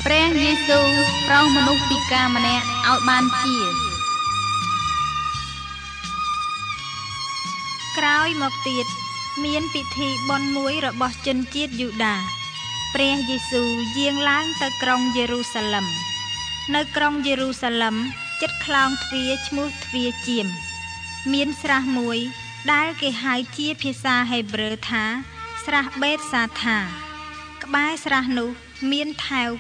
ព្រះយេស៊ូវប្រោសមនុស្សពិការម្នាក់ឲ្យបានជាក្រោយមកទៀតមានពិធីបុណ្យមួយរបស់ជនជាតិយូដាព្រះយេស៊ូវយាងឡើងទៅក្រុងយេរូសាឡិមនៅក្រុងយេរូសាឡិមជិតខ្លោងទ្វារឈ្មោះទ្វារជាមមានស្រះមួយដែលគេហៅជាភាសាហេប្រឺថាស្រះបេតសាថាក្បែរស្រះនោះមានថែវ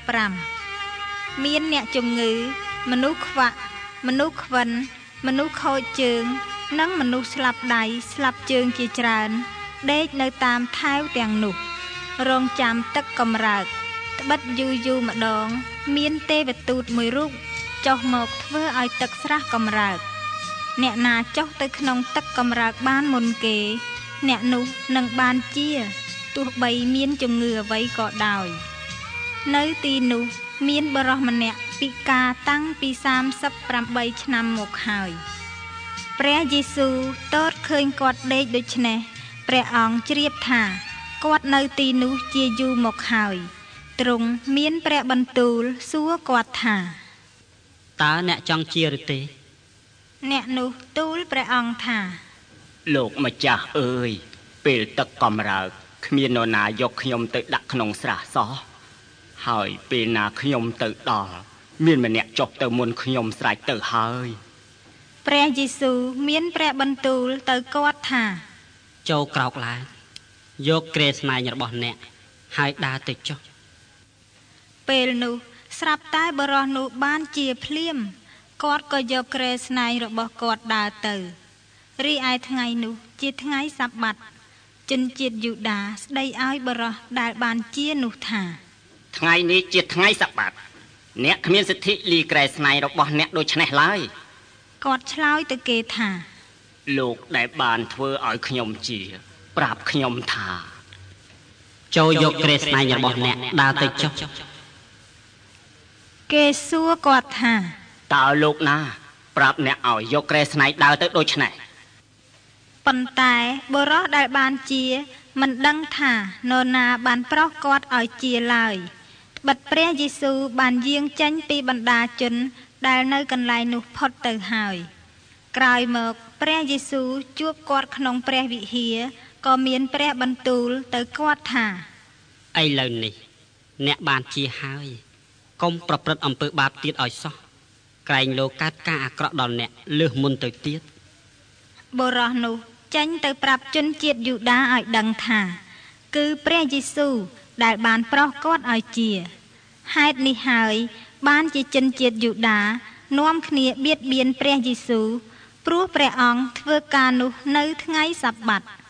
5មានអ្នកជំងឺមនុស្សខ្វាក់មនុស្សខ្វិនមនុស្សខូចជើងនិងមនុស្សស្លាប់ដៃស្លាប់ជើងជាច្រើនដេកនៅតាមថែវទាំងនោះរងចាំទឹកកម្រើកត្បិតយូរម្ដងមានទេវទូតមួយរូបចុះមកធ្វើឲ្យទឹកស្រះកម្រើកអ្នកណាចុះទៅក្នុងទឹកកម្រើកបានមុនគេអ្នកនោះនឹងបានជាទោះបីមានជំងឺអ្វីក៏ដោយនៅទីនោះមានបុរសម្នាក់ពិការតាំងពី38ឆ្នាំមកហើយព្រះយេស៊ូវទតឃើញគាត់ដេកដូច្នេះព្រះអង្គជ្រាបថាគាត់នៅទីនោះជាយូរមកហើយទ្រង់មានព្រះបន្ទូលសួរគាត់ថាតើអ្នកចង់ជាឬទេអ្នកនោះទូលព្រះអង្គថាលោកម្ចាស់អើយពេលទឹកកម្រើកគ្មាននរណាយកខ្ញុំទៅដាក់ក្នុងស្រះសោះហើយពេលណាខ្ញុំទៅដល់មានម្នាក់ចុះទៅមុនខ្ញុំស្រេចទៅហើយព្រះយេស៊ូវមានព្រះបន្ទូលទៅគាត់ថាចូលក្រោកឡើងយកគ្រែស្នែងរបស់អ្នកហើយដើរទៅចុះពេលនោះស្រាប់តែបុរសនោះបានជាភ្លាមគាត់ក៏យកគ្រែស្នែងរបស់គាត់ដើរទៅរីឯថ្ងៃនោះជាថ្ងៃសាបាតជនជាតិយូដាស្ដីឲ្យបុរសដែលបានជានោះថាថ្ងៃនេះជាថ្ងៃសាបាតអ្នកគ្មានសិទ្ធិលីគ្រែស្នែងរបស់អ្នកដូច្នេះឡើយគាត់ឆ្លើយទៅគេថាលោកដែលបានធ្វើឲ្យខ្ញុំជាប្រាប់ខ្ញុំថាចូលយកគ្រែស្នែងរបស់អ្នកដើរទៅចុះគេសួរគាត់ថាតើលោកណាប្រាប់អ្នកឲ្យយកគ្រែស្នែងដើរទៅដូច្នេះប៉ុន្តែបុរសដែលបានជាមិនដឹងថានរណាបានប្រោសគាត់ឲ្យជាឡើយត្បិតព្រះយេស៊ូវបានយាងចេញពីបណ្ដាជនដែលនៅកន្លែងនោះផុតទៅហើយក្រោយមកព្រះយេស៊ូវជួបគាត់ក្នុងព្រះវិហារក៏មានព្រះបន្ទូលទៅគាត់ថាឥឡូវនេះអ្នកបានជាហើយកុំប្រព្រឹត្តអំពើបាបទៀតឲ្យសោះក្រែងលោកកើតការអាក្រក់ដល់អ្នកលើសមុនទៅទៀតបុរសនោះចេញទៅប្រាប់ជនជាតិយូដាឲ្យដឹងថាគឺព្រះយេស៊ូវដែលបានប្រោសគាត់ឲ្យជាហេតុនេះហើយបានជាជនជាតិយូដានាំគ្នាបៀតបៀនព្រះយេស៊ូវព្រោះព្រះអង្គធ្វើការនោះនៅថ្ងៃសាបាត